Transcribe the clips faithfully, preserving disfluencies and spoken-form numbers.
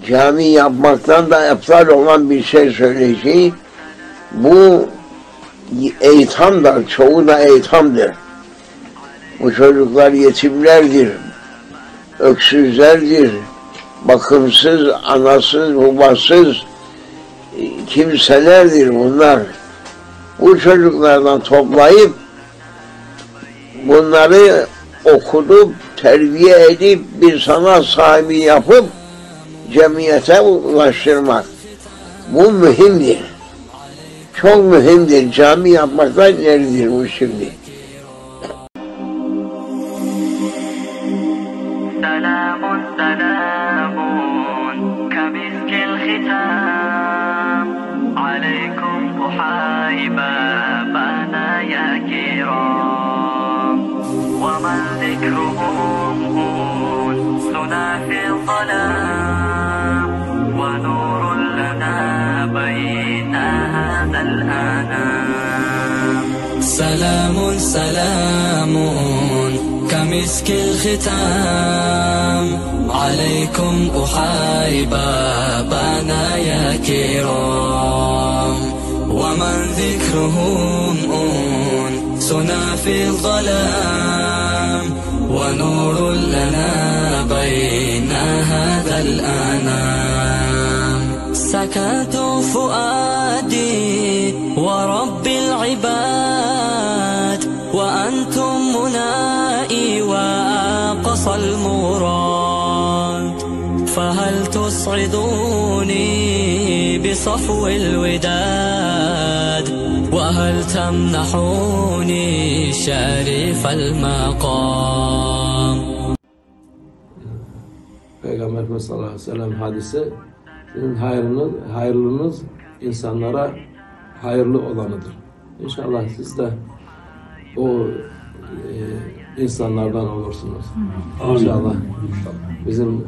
cami yapmaktan da eftal olan bir şey söyleyeceğim. Bu eytamdır, çoğu da eytamdır. Bu çocuklar yetimlerdir, öksüzlerdir, bakımsız, anasız, babasız kimselerdir bunlar. Bu çocuklardan toplayıp bunları okutup, terbiye edip bir sanat sahibi yapıp cemiyete ulaştırmak. Bu mühimdir. Çok mühimdir. Cami yapmaktan ileridir bu şimdi. Selamun selamun kamiskil khitam aleykum uhayba bana ya kiram ve men zikruhum suna fil zalam ve nurun lana bayna hadal anam. Selamun selamun كمسك الختام عليكم أحاي بابنا يا كرام ومن ذكرهم أنسنا في الظلام ونور لنا بين هذا الأنام. سكت فؤادي ورب العباد وأنتم منائي وأقصى المراد فهل تسعدوني بصفو الوداد وهل تمنحوني شريف المقام. Peygamberimiz sallallahu aleyhi ve sellem hadisi, sizin hayrınız, hayırlınız insanlara hayırlı olanıdır. İnşallah siz de o e, insanlardan olursunuz. Amin. İnşallah. Bizim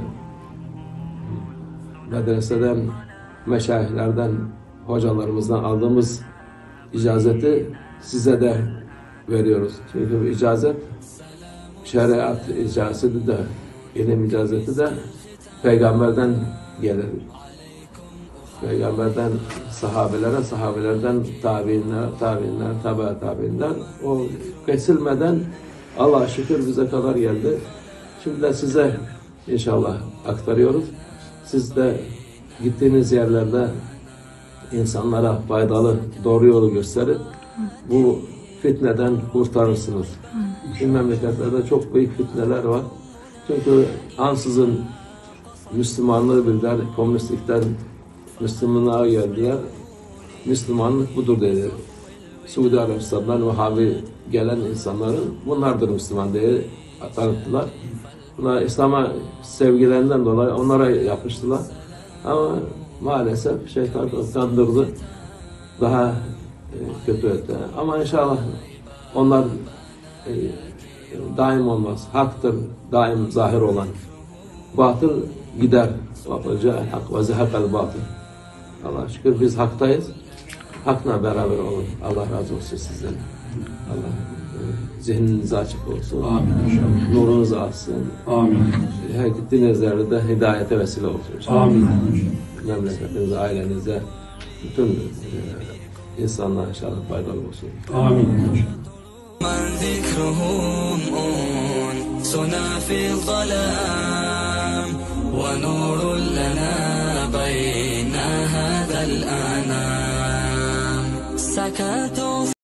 medreseden, meşayihlerden, hocalarımızdan aldığımız icazeti size de veriyoruz. Çünkü bu icazet, şeriat icazeti de, ilim icazeti de Peygamberden gelir. Peygamberden sahabelere, sahabelerden tabiinler, tabiinler, tabi tabiinler. O kesilmeden Allah'a şükür bize kadar geldi. Şimdi de size inşallah aktarıyoruz. Siz de gittiğiniz yerlerde insanlara faydalı, doğru yolu gösterip bu fitneden kurtarırsınız. Şimdi memleketlerde çok büyük fitneler var. Çünkü ansızın Müslümanlığı bildiler, komünistlikten Müslümanlığa geldiler. Müslümanlık budur dediler. Suudi Arabistan'dan Vehhabi gelen insanların bunlardır Müslüman diye tanıttılar. Bunlar İslam'a sevgilerinden dolayı onlara yapıştılar. Ama maalesef şeytan kandırdı. Daha e, kötü etti. Ama inşallah onlar e, daim olmaz. Haktır daim zahir olan. Batıl gider. Hak ve zehakal batıl. Allah'a şükür biz haktayız. Hakla beraber olun. Allah razı olsun sizden. Allah e, zihniniz açık olsun. Amin. Nurunuz alsın. Amin. Her gittiğiniz yerde de hidayete vesile olsun. Amin. Memleketinize, ailenize, bütün e, insanlara inşallah faydalı olsun. Amin. من ذكرهم أنسنا في الظلام ونور لنا بين هذا الأنام. سكتوا